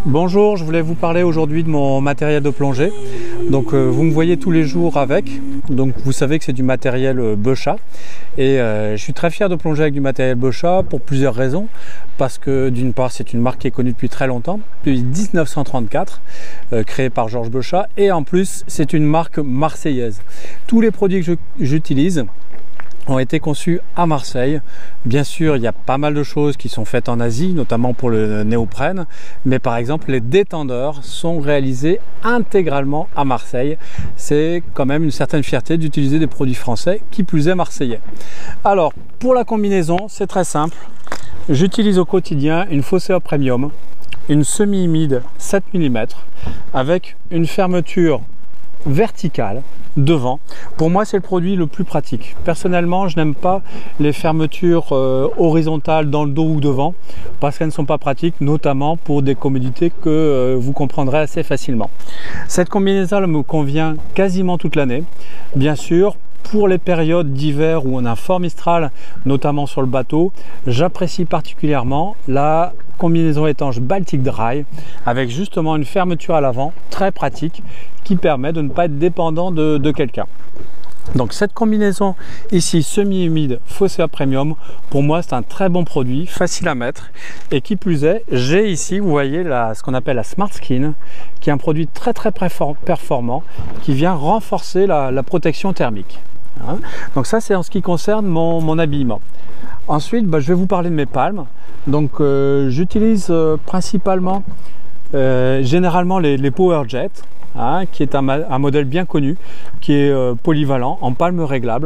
Bonjour, je voulais vous parler aujourd'hui de mon matériel de plongée. Donc vous me voyez tous les jours avec, donc vous savez que c'est du matériel Bochat et je suis très fier de plonger avec du matériel Bochat pour plusieurs raisons. Parce que d'une part c'est une marque qui est connue depuis très longtemps, depuis 1934, créée par Georges Bochat, et en plus c'est une marque marseillaise. Tous les produits que j'utilise ont été conçus à Marseille. Bien sûr, il y a pas mal de choses qui sont faites en Asie, notamment pour le néoprène, mais par exemple les détendeurs sont réalisés intégralement à Marseille. C'est quand même une certaine fierté d'utiliser des produits français, qui plus est marseillais. Alors, pour la combinaison, c'est très simple. J'utilise au quotidien une Fossea Premium, une semi-humide 7 mm, avec une fermeture verticale devant. Pour moi, c'est le produit le plus pratique. Personnellement, je n'aime pas les fermetures horizontales dans le dos ou devant parce qu'elles ne sont pas pratiques, notamment pour des commodités que vous comprendrez assez facilement. Cette combinaison me convient quasiment toute l'année. Bien sûr, pour les périodes d'hiver où on a un fort mistral, notamment sur le bateau, j'apprécie particulièrement la combinaison étanche Baltic Dry avec justement une fermeture à l'avant très pratique qui permet de ne pas être dépendant de quelqu'un. Donc cette combinaison ici semi-humide Fossea Premium, pour moi c'est un très bon produit, facile à mettre, et qui plus est, j'ai ici, vous voyez, ce qu'on appelle la Smart Skin, qui est un produit très performant, qui vient renforcer la protection thermique. Donc ça c'est en ce qui concerne mon habillement. Ensuite, je vais vous parler de mes palmes. Donc j'utilise principalement, généralement les PowerJet, qui est un modèle bien connu, qui est polyvalent, en palme réglable.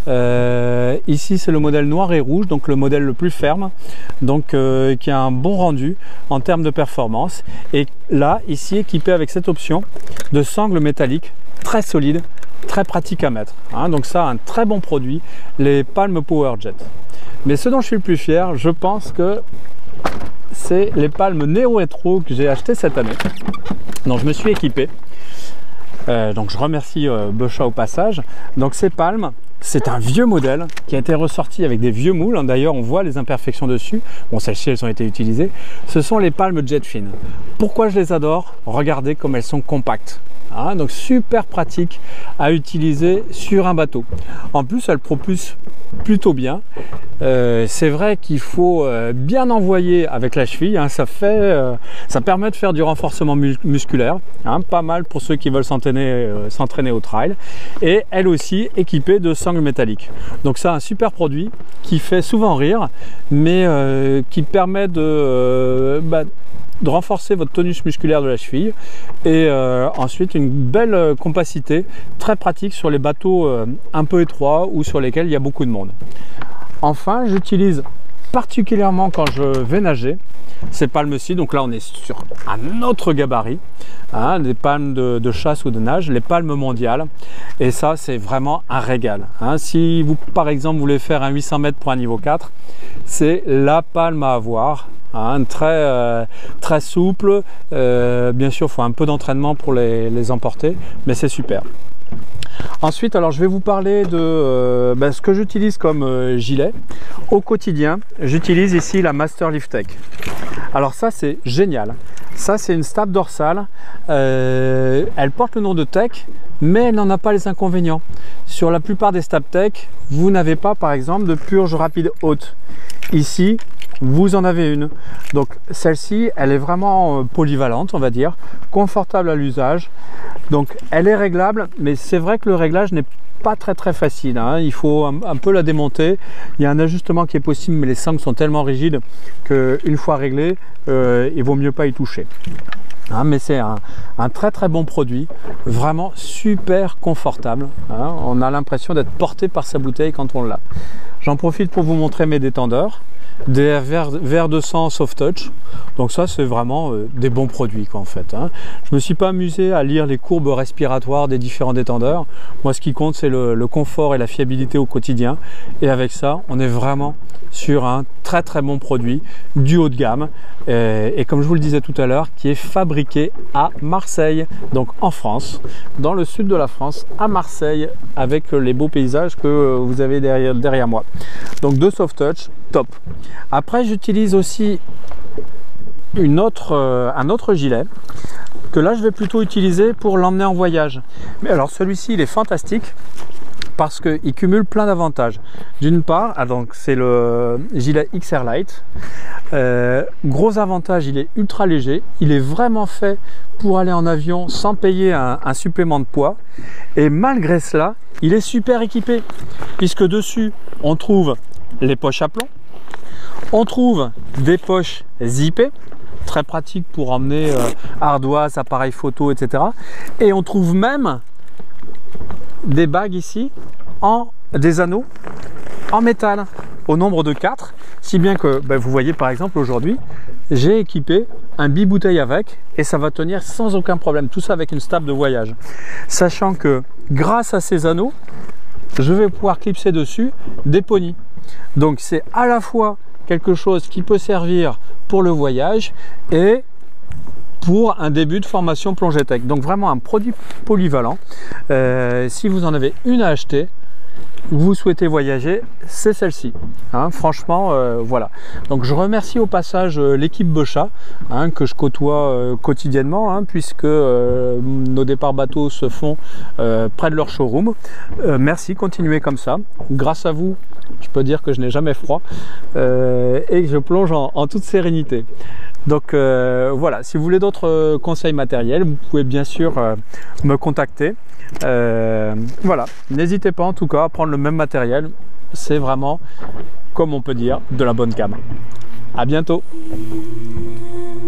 Ici c'est le modèle noir et rouge, donc le modèle le plus ferme, donc qui a un bon rendu en termes de performance. Et là, ici équipé avec cette option de sangle métallique très solide, très pratique à mettre. Donc ça, un très bon produit, les palmes PowerJet. Mais ce dont je suis le plus fier, je pense que c'est les palmes Neo Retro que j'ai acheté cette année. Donc je me suis équipé. Donc je remercie Bochat au passage. Donc ces palmes, c'est un vieux modèle qui a été ressorti avec des vieux moules. D'ailleurs, on voit les imperfections dessus. Bon, celles-ci, elles ont été utilisées. Ce sont les palmes Jetfin. Pourquoi je les adore? Regardez comme elles sont compactes. Donc super pratique à utiliser sur un bateau. En plus, elle propulse plutôt bien. C'est vrai qu'il faut bien envoyer avec la cheville. Ça permet de faire du renforcement musculaire. Pas mal pour ceux qui veulent s'entraîner au trail. Et elle aussi équipée de sangles métalliques. Donc c'est un super produit qui fait souvent rire, mais qui permet de renforcer votre tonus musculaire de la cheville, et ensuite une belle compacité, très pratique sur les bateaux un peu étroits ou sur lesquels il y a beaucoup de monde. Enfin, j'utilise particulièrement quand je vais nager ces palmes-ci. Donc là on est sur un autre gabarit, des palmes de chasse ou de nage, les palmes mondiales, et ça c'est vraiment un régal. Si vous par exemple voulez faire un 800 mètres pour un niveau 4, c'est la palme à avoir. Très souple, bien sûr il faut un peu d'entraînement pour les emporter, mais c'est super. Ensuite, alors je vais vous parler de ce que j'utilise comme gilet. Au quotidien, j'utilise ici la Master Lift Tech. Alors ça c'est génial, ça c'est une stape dorsale, elle porte le nom de Tech, mais elle n'en a pas les inconvénients. Sur la plupart des Stap Tech, vous n'avez pas par exemple de purge rapide haute. Ici, vous en avez une. Donc celle-ci, elle est vraiment polyvalente, on va dire, confortable à l'usage. Donc elle est réglable, mais c'est vrai que le réglage n'est pas très facile. Il faut un peu la démonter. Il y a un ajustement qui est possible, mais les sangles sont tellement rigides qu'une fois réglé, il vaut mieux pas y toucher. Mais c'est un très bon produit, vraiment super confortable. On a l'impression d'être porté par sa bouteille quand on l'a. J'en profite pour vous montrer mes détendeurs, des VR200 Soft Touch. Donc ça c'est vraiment des bons produits en fait. Je me suis pas amusé à lire les courbes respiratoires des différents détendeurs. Moi ce qui compte c'est le confort et la fiabilité au quotidien, et avec ça on est vraiment sur un très bon produit du haut de gamme, et comme je vous le disais tout à l'heure, qui est fabriqué à Marseille, donc en France, dans le sud de la France, à Marseille, avec les beaux paysages que vous avez derrière moi. Donc deux Soft Touch, top. Après j'utilise aussi un autre gilet que là je vais plutôt utiliser pour l'emmener en voyage. Mais alors celui-ci il est fantastique parce qu'il cumule plein d'avantages. D'une part, donc c'est le gilet XR Light. Gros avantage, il est ultra léger. Il est vraiment fait pour aller en avion sans payer un supplément de poids. Et malgré cela, il est super équipé puisque dessus, on trouve les poches à plomb. On trouve des poches zippées, très pratique pour emmener ardoise, appareil photo, etc. Et on trouve même des bagues ici, des anneaux en métal, au nombre de 4, si bien que vous voyez par exemple aujourd'hui, j'ai équipé un bibouteille avec et ça va tenir sans aucun problème, tout ça avec une stape de voyage. Sachant que grâce à ces anneaux, je vais pouvoir clipser dessus des ponies. Donc c'est à la fois quelque chose qui peut servir pour le voyage et pour un début de formation plongée tech. Donc vraiment un produit polyvalent. Si vous en avez une à acheter, vous souhaitez voyager, c'est celle-ci. Franchement, voilà. Donc je remercie au passage l'équipe Bochat que je côtoie quotidiennement puisque nos départs bateaux se font près de leur showroom. Merci, continuez comme ça. Grâce à vous, je peux dire que je n'ai jamais froid et que je plonge en toute sérénité. Donc voilà, si vous voulez d'autres conseils matériels, vous pouvez bien sûr me contacter. Voilà, n'hésitez pas en tout cas à prendre le même matériel. C'est vraiment, comme on peut dire, de la bonne cam. À bientôt.